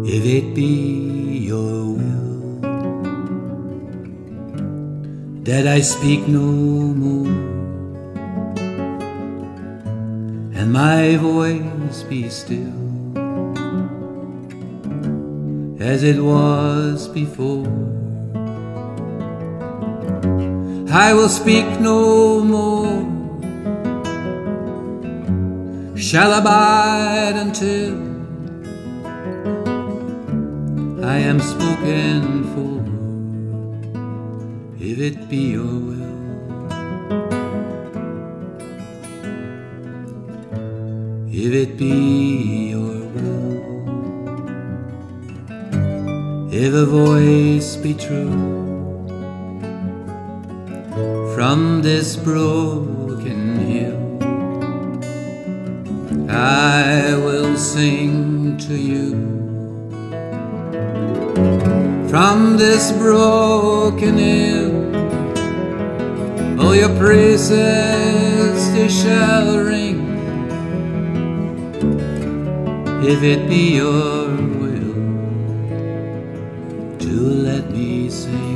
if it be your will that I speak no more, and my voice be still as it was before. I will speak no more, shall abide until I am spoken for, if it be your will. If it be your will, if a voice be true from this broken hill, I will sing to you. From this broken hill, oh, your praises they shall ring, if it be your will to let me sing.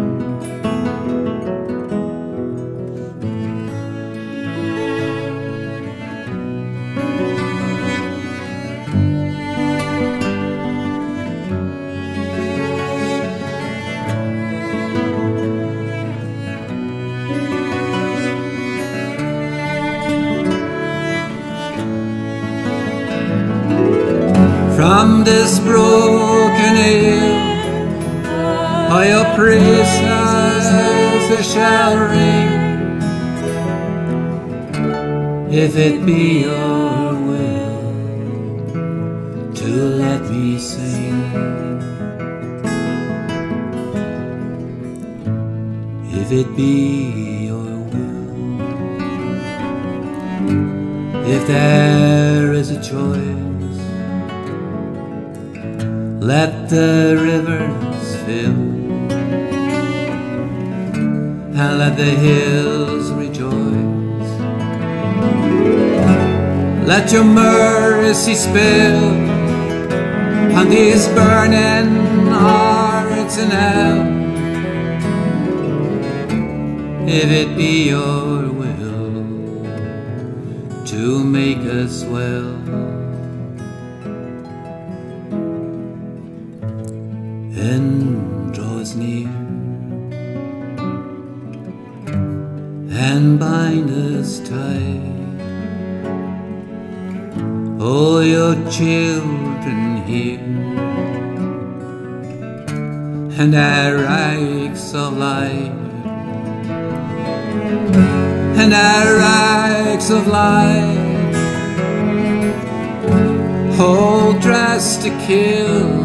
From this broken hill, all your praises shall ring, if it be your will to let me sing. If it be your will, if there is a choice, let the rivers fill, and let the hills rejoice. Let your mercy spill on these burning hearts in hell, if it be your will to make us well. And draw us near, and bind us tight, all your children here, and our rags of light, and our rags of light, all dressed to kill,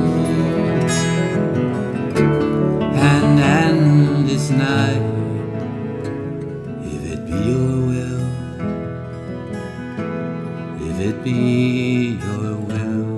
and end this night, if it be your will, if it be your will.